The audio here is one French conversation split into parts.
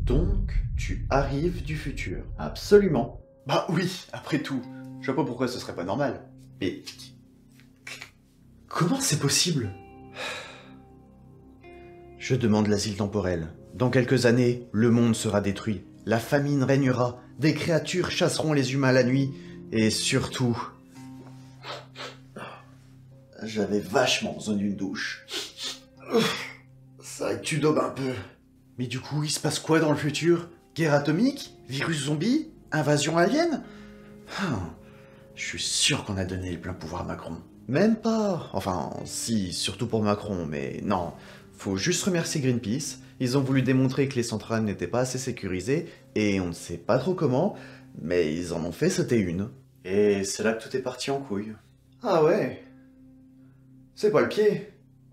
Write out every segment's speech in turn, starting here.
Donc, tu arrives du futur. Absolument. Bah oui, après tout. Je vois pas pourquoi ce serait pas normal. Mais... comment c'est possible? Je demande l'asile temporel. Dans quelques années, le monde sera détruit. La famine régnera. Des créatures chasseront les humains la nuit. Et surtout... j'avais vachement besoin d'une douche. Ça vrai que tu daubes un peu. Mais du coup, il se passe quoi dans le futur? Guerre atomique? Virus zombie? Invasion alien? Je suis sûr qu'on a donné le plein pouvoir à Macron. Même pas. Enfin, si, surtout pour Macron, mais non. Faut juste remercier Greenpeace. Ils ont voulu démontrer que les centrales n'étaient pas assez sécurisées, et on ne sait pas trop comment, mais ils en ont fait sauter une. Et c'est là que tout est parti en couille. Ah ouais. C'est pas le pied.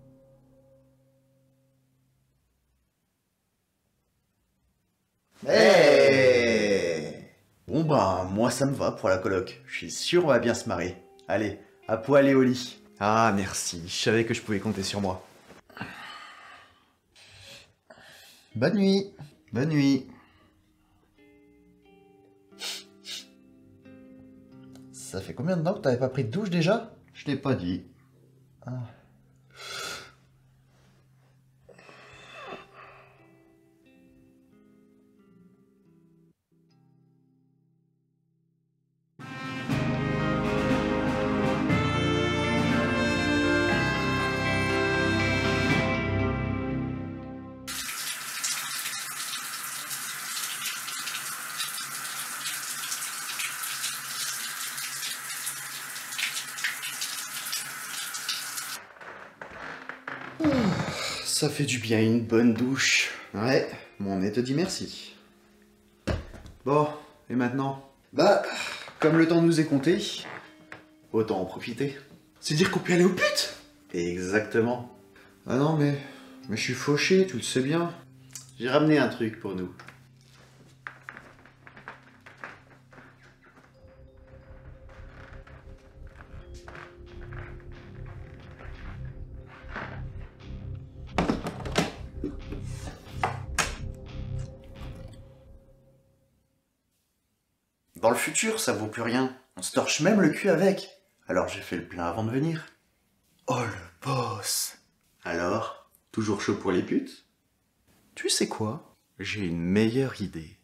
Hey. Bon bah, moi ça me va pour la coloc. Je suis sûr on va bien se marrer. Allez, à poil et au lit. Ah merci, je savais que je pouvais compter sur moi. Bonne nuit. Bonne nuit. Ça fait combien de temps que t'avais pas pris de douche déjà? Je l'ai pas dit. Ah. Ça fait du bien une bonne douche. Ouais, mon nez te dit merci. Bon, et maintenant? Bah, comme le temps nous est compté, autant en profiter. C'est dire qu'on peut aller au but? Exactement. Ah non, mais je suis fauché, tu le sais bien. J'ai ramené un truc pour nous. Dans le futur, ça vaut plus rien. On se torche même le cul avec. Alors j'ai fait le plein avant de venir. Oh le boss! Alors, toujours chaud pour les putes? Tu sais quoi? J'ai une meilleure idée.